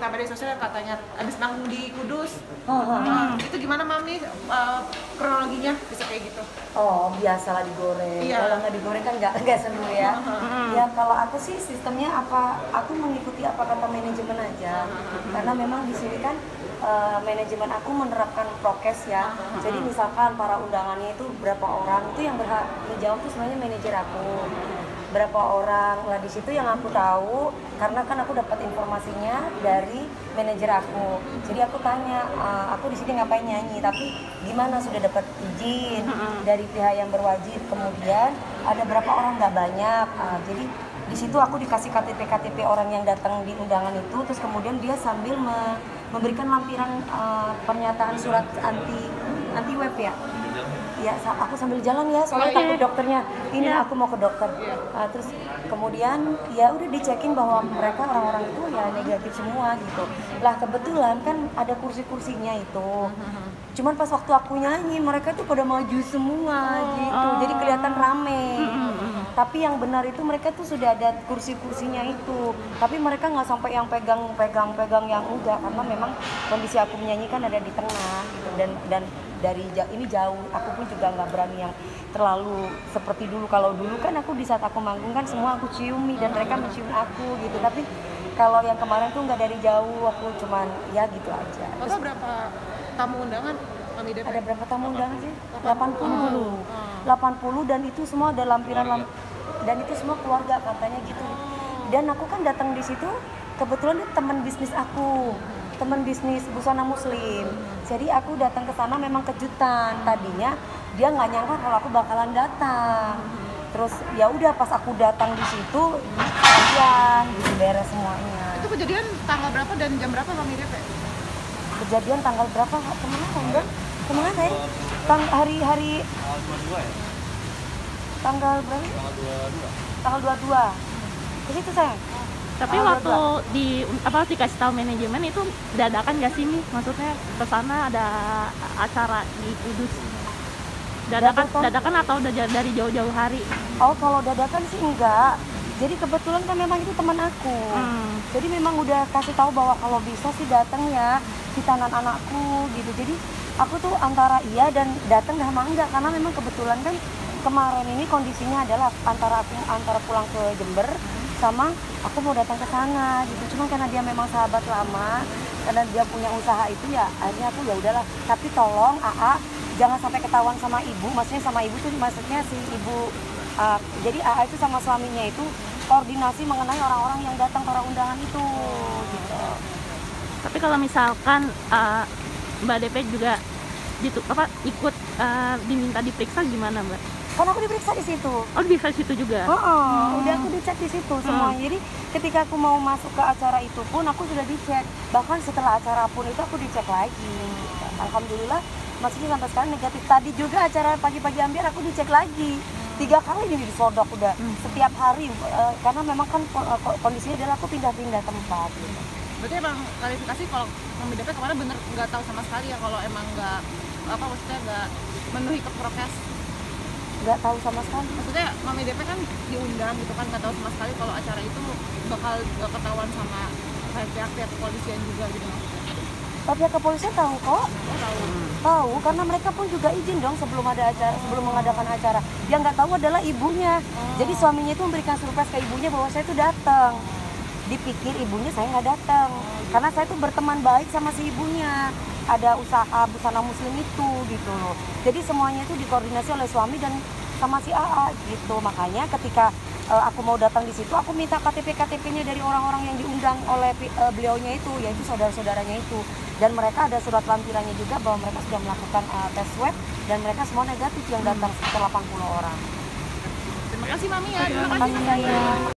suka media sosial katanya abis manggung di Kudus. Itu gimana Mami kronologinya bisa kayak gitu? Oh, biasalah digoreng. Iya. Kalau nggak digoreng kan nggak seru ya. Ya kalau aku sih sistemnya apa? Aku mengikuti apa kata manajemen aja. Karena memang di sini kan manajemen aku menerapkan prokes ya. Jadi misalkan para undangannya itu berapa orang, itu yang berhak menjawab tuh sebenarnya manajer aku. Berapa orang, lah di situ yang aku tahu karena kan aku dapat informasinya dari manajer aku. Jadi aku tanya, aku di sini ngapain nyanyi, tapi gimana sudah dapat izin dari pihak yang berwajib. Kemudian ada berapa orang, nggak banyak. Jadi di situ aku dikasih KTP orang yang datang di undangan itu, terus kemudian dia sambil memberikan lampiran pernyataan surat anti web ya. Ya, aku sambil jalan ya, soalnya takut dokternya ini aku mau ke dokter. Terus kemudian ya udah dicekin bahwa mereka orang-orang itu ya negatif semua gitu. Lah kebetulan kan ada kursi-kursinya itu. Cuman pas waktu aku nyanyi mereka tuh pada maju semua gitu. Jadi kelihatan rame. Tapi yang benar itu mereka tuh sudah ada kursi-kursinya itu. Tapi mereka nggak sampai yang pegang yang enggak, karena memang kondisi aku menyanyi kan ada di tengah gitu. Dan dari ini jauh, aku pun juga nggak berani yang terlalu seperti dulu. Kalau dulu kan aku di saat aku manggung kan semua aku ciumi dan mereka mencium aku gitu. Tapi kalau yang kemarin tuh nggak dari jauh, aku cuman ya gitu aja. Terus berapa tamu undangan Mami DP? Ada berapa tamu undangan sih? 80 dan itu semua ada lampiran dan itu semua keluarga katanya gitu. Dan aku kan datang di situ kebetulan itu teman bisnis aku, teman bisnis busana muslim. Jadi aku datang ke sana memang kejutan. Tadinya dia nggak nyangka kalau aku bakalan datang. Terus ya udah pas aku datang di situ kalian gitu beres semuanya. Itu kejadian tanggal berapa dan jam berapa Mami DP? Kejadian tanggal berapa? Kemana ya? Hari Tanggal 22 ya? tanggal berapa? Tanggal 22. Ke situ sayang. Tapi waktu dikasih tahu manajemen itu dadakan gak sih Mi? Maksudnya ke sana ada acara di Kudus. Dadakan atau udah dari jauh-jauh hari? Oh, kalau dadakan sih enggak. Jadi kebetulan kan memang itu teman aku. Jadi memang udah kasih tahu bahwa kalau bisa sih datang ya hitanan anakku gitu. Jadi aku tuh antara iya dan datang sama enggak, karena memang kebetulan kan kemarin ini kondisinya adalah antara pulang ke Jember sama aku mau datang ke sana gitu. Cuma karena dia memang sahabat lama, karena dia punya usaha itu ya akhirnya aku ya udahlah. Tapi tolong AA jangan sampai ketahuan sama ibu. Maksudnya sama ibu tuh maksudnya si ibu jadi AA itu sama suaminya itu koordinasi mengenai orang-orang yang datang para undangan itu gitu. Tapi kalau misalkan Mbak DP juga gitu ikut diminta diperiksa gimana Mbak? Kan aku diperiksa di situ. Oh, bisa situ juga. Udah aku dicek di situ semuanya. Jadi ketika aku mau masuk ke acara itu pun aku sudah dicek. Bahkan setelah acara pun itu aku dicek lagi. Alhamdulillah masih sampai sekarang negatif. Tadi juga acara pagi-pagi Ambiar aku dicek lagi. 3 kali ini disodok udah setiap hari karena memang kan kondisinya adalah aku pindah-pindah tempat gitu. Berarti emang klarifikasi kalau Mami DP kemarin bener nggak tahu sama sekali ya kalau emang nggak maksudnya nggak memenuhi ke prokes. Nggak tahu sama sekali. Maksudnya Mami DP kan diundang gitu kan, nggak tahu sama sekali kalau acara itu bakal ketahuan sama pihak kepolisian juga gitu maksudnya. Tapi pihak kepolisian tahu kok. Tahu karena mereka pun juga izin dong sebelum mengadakan acara. Yang nggak tahu adalah ibunya. Jadi suaminya itu memberikan surprise ke ibunya bahwa saya itu datang. Dipikir ibunya saya nggak datang karena saya tuh berteman baik sama si ibunya. Ada usaha busana muslim itu gitu loh. Jadi semuanya itu dikoordinasi oleh suami dan sama si AA gitu. Makanya ketika aku mau datang di situ, aku minta KTP-nya dari orang-orang yang diundang oleh beliaunya itu, yaitu saudara-saudaranya itu. Dan mereka ada surat lampirannya juga bahwa mereka sudah melakukan tes swab dan mereka semua negatif yang datang sekitar 80 orang. Terima kasih Mami ya. Terima kasih.